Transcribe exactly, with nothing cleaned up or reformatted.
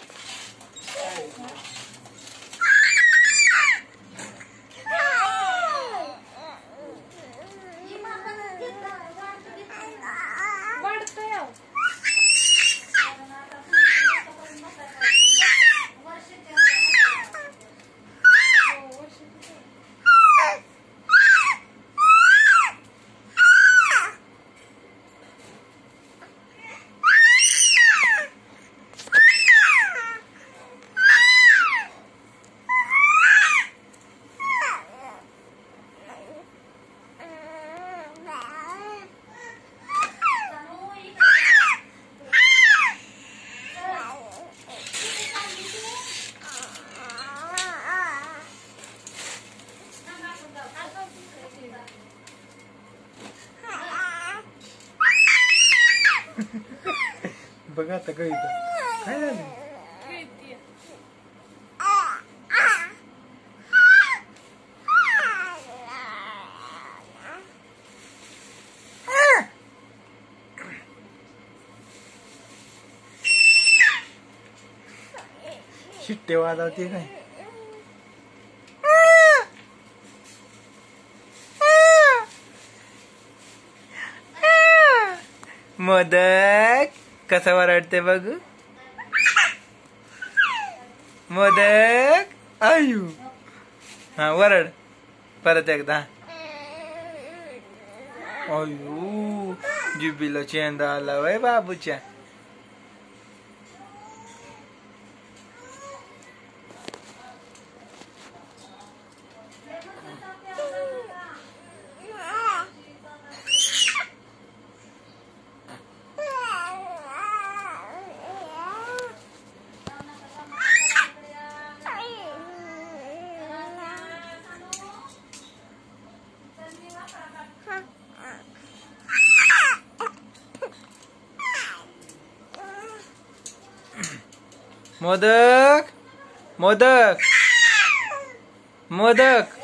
बघा आता काय काय झालं. शिट्टे वाजवते काय. मोदक कसा वरडते बघू. मोदक आयु. हा वरड परत एकदा. अयो जिबीला चेंदा आला वय बाबूच्या. मोदक मोदक मोदक